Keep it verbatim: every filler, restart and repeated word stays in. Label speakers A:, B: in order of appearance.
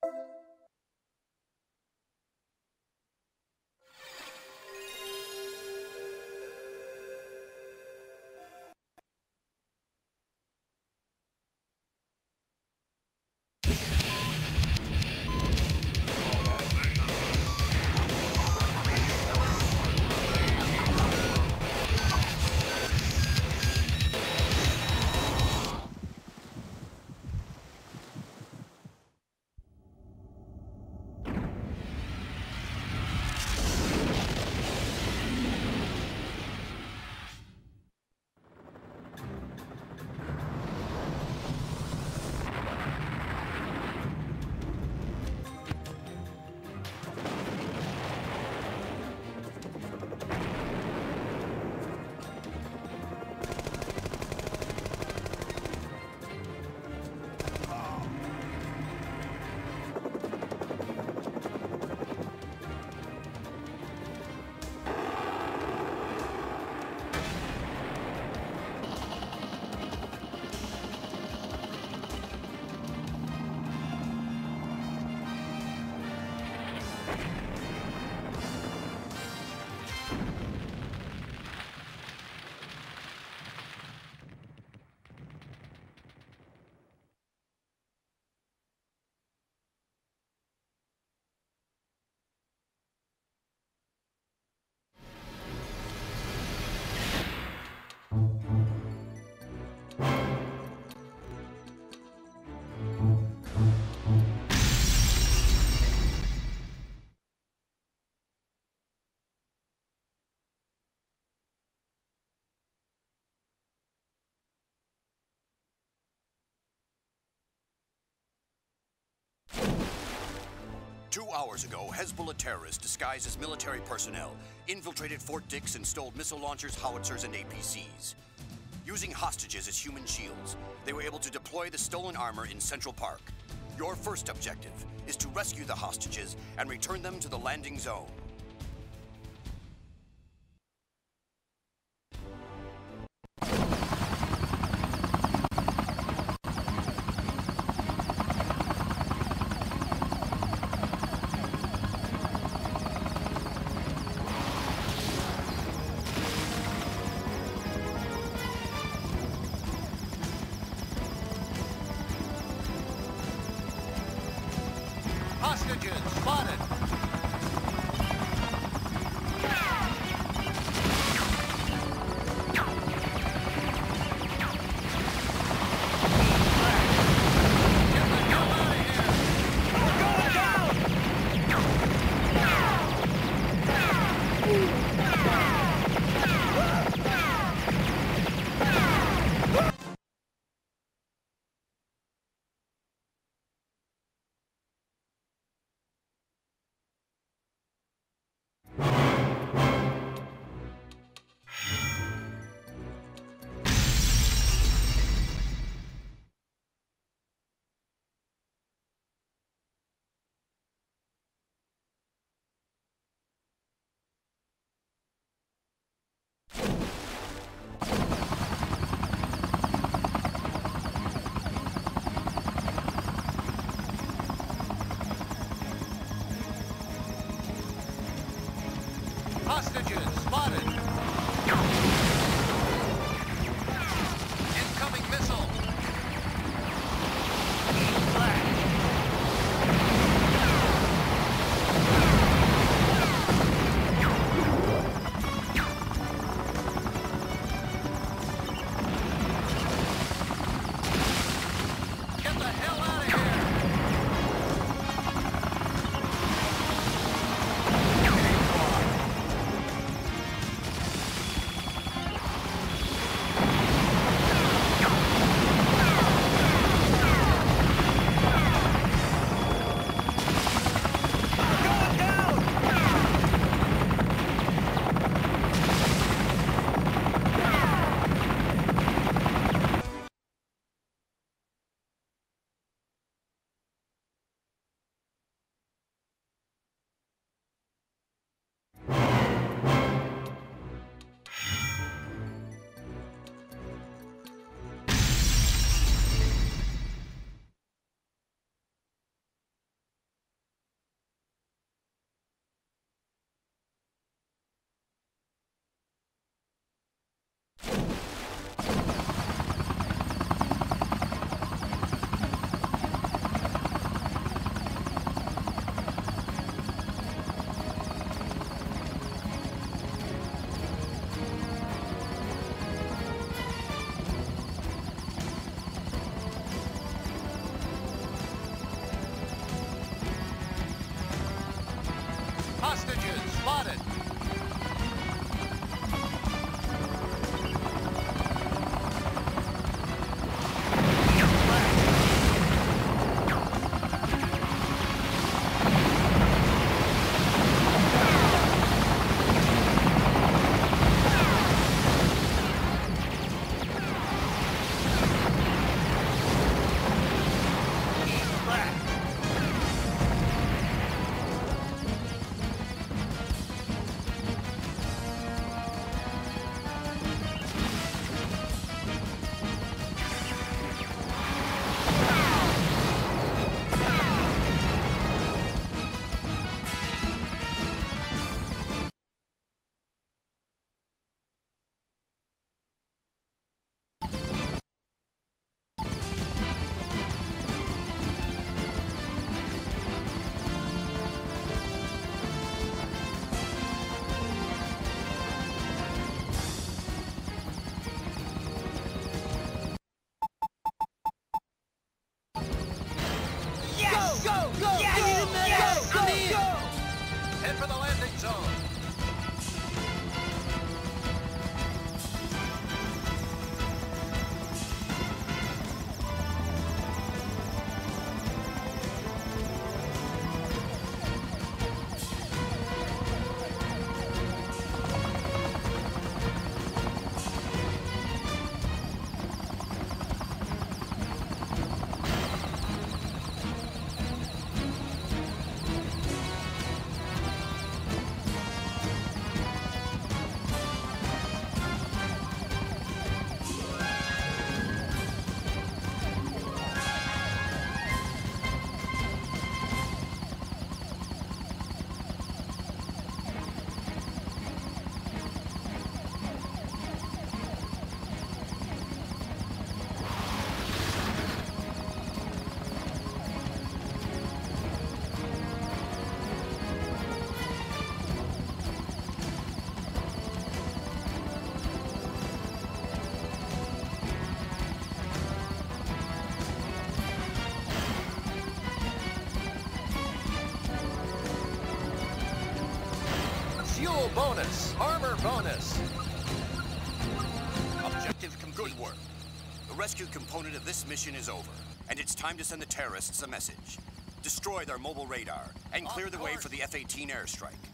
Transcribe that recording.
A: Two hours ago, Hezbollah terrorists disguised as military personnel infiltrated Fort Dix and stole missile launchers, howitzers, and A P Cs. Using hostages as human shields, they were able to deploy the stolen armor in Central Park. Your first objective is to rescue the hostages and return them to the landing zone.
B: Hostages spotted. spotted.
C: Go! Go! Yes! Go! Yes!
B: Go!
C: I'm in!
B: Go! Head for the landing zone. Fuel bonus. Armor bonus.
A: Objective complete. Good work. The rescue component of this mission is over, and it's time to send the terrorists a message. Destroy their mobile radar and clear the way for the F eighteen airstrike.